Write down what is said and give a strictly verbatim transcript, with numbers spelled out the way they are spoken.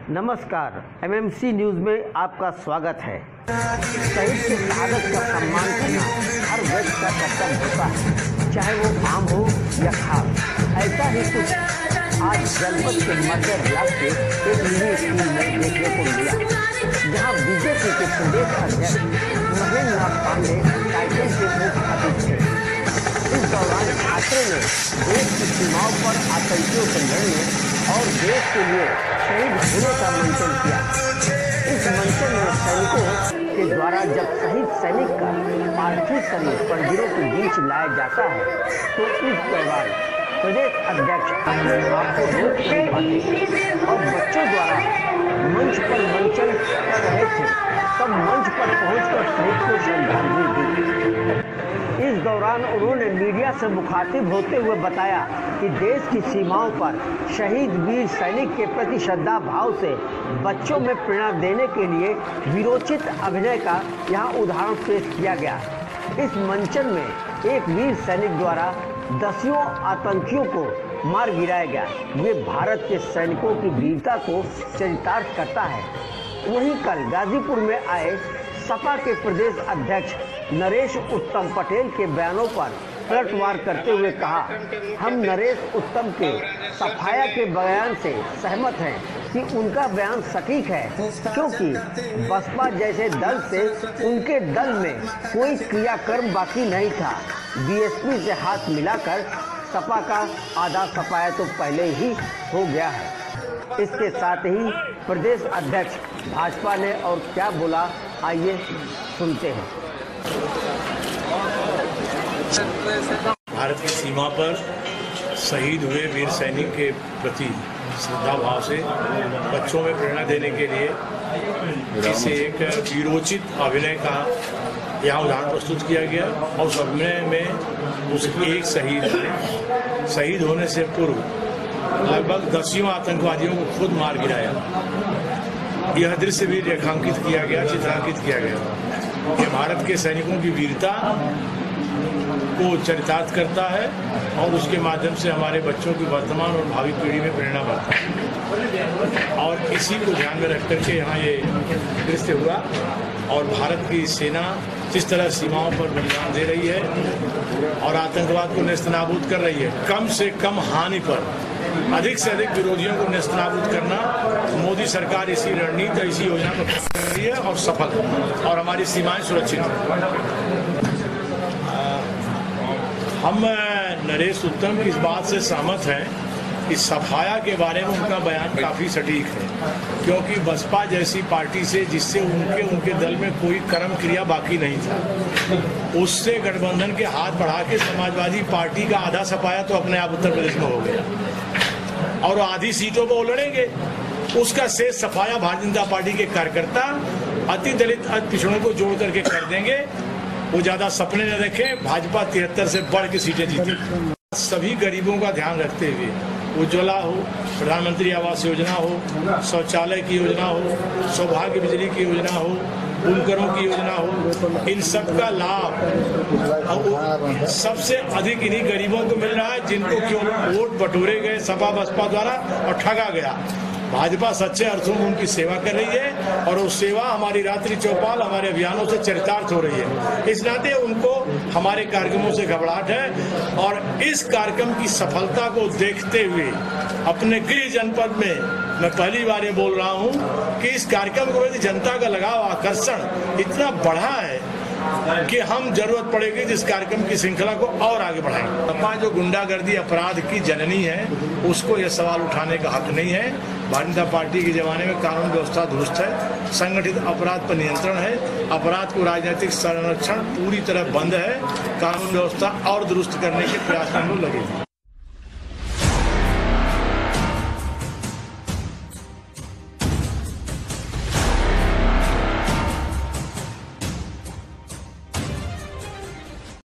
नमस्कार, MMC news में आपका स्वागत है। शहीद की शहादत का सम्मान करना हर व्यक्ति का कर्तव्य होता है, चाहे वो आम हो या खास। ऐसा ही कुछ आज जनपद के मध्य ब्लॉक के एक निजी स्कूल में देखने को मिला, जहां बीजेपी के प्रदेश अध्यक्ष महेंद्र नाथ पांडे कार्यक्रम के मुख्य अतिथि थे। इस दौरान छात्रों ने देश की सीमाओं पर आतंकियों से लड़ने और देश के लिए शहीद होने का मंचन किया। इस मंचन में सैनिकों के द्वारा जब शहीद सैनिक का पार्थिव शरीर परवीरों के बीच लाया जाता है, तो इस दौरान प्रदेश अध्यक्ष अपने आप को रोक नहीं पाते और बच्चों द्वारा मंच पर मंचन कर रहे थे, तब मंच पर पहुंचकर शहीद को श्रद्धांजलि दी। इस दौरान उन्होंने मीडिया से मुखातिब होते हुए बताया कि देश की सीमाओं पर शहीद वीर सैनिक के प्रति श्रद्धा भाव से बच्चों में प्रेरणा देने के लिए वीरोचित अभिनय का यहाँ उदाहरण पेश किया गया। इस मंचन में एक वीर सैनिक द्वारा दसियों आतंकियों को मार गिराया गया। ये भारत के सैनिकों की वीरता को चरितार्थ करता है। वहीं कल गाजीपुर में आए सपा के प्रदेश अध्यक्ष नरेश उत्तम पटेल के बयानों पर पलटवार करते हुए कहा, हम नरेश उत्तम के सफाया के बयान से सहमत हैं कि उनका बयान सटीक है, क्योंकि बसपा जैसे दल से उनके दल में कोई क्रियाकर्म बाकी नहीं था। बीएसपी से हाथ मिलाकर सपा का आधा सफाया तो पहले ही हो गया है। इसके साथ ही प्रदेश अध्यक्ष भाजपा ने और क्या बोला, आइए सुनते हैं। भारत की सीमा पर शहीद हुए वीर सैनिक के प्रति श्रद्धा भाव से बच्चों में प्रेरणा देने के लिए इसे एक वीरोचित अभिनय का यहाँ उदाहरण प्रस्तुत किया गया और उस अभिनय में उसके एक शहीद ने शहीद होने से पूर्व लगभग दसियों आतंकवादियों को खुद मार गिराया। यह दृश्य भी रेखांकित किया गया, चित्रांकित किया गया। ये भारत के सैनिकों की वीरता को चरितार्थ करता है और उसके माध्यम से हमारे बच्चों की वर्तमान और भावी पीढ़ी में प्रेरणा बढ़ता है। और इसी को ध्यान में रख करके यहाँ ये दृश्य हुआ और भारत की सेना जिस तरह सीमाओं पर बलिदान दे रही है और आतंकवाद को नेस्तनाबूद कर रही है, कम से कम हानि पर अधिक से अधिक विरोधियों को नेस्तनाबूद करना मोदी सरकार इसी रणनीति, इसी योजना को कर रही है और सफल है और हमारी सीमाएं सुरक्षित हैं। हम नरेश उत्तम की इस बात से सहमत हैं कि सफाया के बारे में उनका बयान काफ़ी सटीक है, क्योंकि बसपा जैसी पार्टी से जिससे उनके उनके दल में कोई कर्म क्रिया बाकी नहीं था, उससे गठबंधन के हाथ बढ़ा के समाजवादी पार्टी का आधा सफाया तो अपने आप उत्तर प्रदेश में हो गया और आधी सीटों पर वो लड़ेंगे। उसका शेष सफाया भारतीय जनता पार्टी के कार्यकर्ता अति दलित अति पिछड़ों को जोड़ करके कर देंगे। वो ज्यादा सपने न देखें, भाजपा तिहत्तर से बढ़ के सीटें जीते। सभी गरीबों का ध्यान रखते हुए उज्ज्वला हो, प्रधानमंत्री आवास योजना हो, शौचालय की योजना हो, सौभाग्य बिजली की योजना हो, बुनकरों की योजना हो, इन सब का लाभ सबसे अधिक इन्हीं गरीबों को मिल रहा है जिनको क्यों वोट बटोरे गए सपा बसपा द्वारा और ठगा गया। भाजपा सच्चे अर्थों में उनकी सेवा कर रही है और वो सेवा हमारी रात्रि चौपाल हमारे अभियानों से चरितार्थ हो रही है। इस नाते उनको हमारे कार्यक्रमों से घबराहट है और इस कार्यक्रम की सफलता को देखते हुए अपने गृह जनपद में मैं पहली बार ये बोल रहा हूँ कि इस कार्यक्रम को जनता का लगाव, आकर्षण इतना बढ़ा है कि हम जरूरत पड़ेगी जिस कार्यक्रम की श्रृंखला को और आगे बढ़ाएंगे। सपा जो गुंडागर्दी अपराध की जननी है, उसको यह सवाल उठाने का हक नहीं है। भारतीय जनता पार्टी के जमाने में कानून व्यवस्था दुरुस्त है, संगठित अपराध पर नियंत्रण है, अपराध को राजनीतिक संरक्षण पूरी तरह बंद है, कानून व्यवस्था और दुरुस्त करने के प्रयास में हम लोग लगे हैं।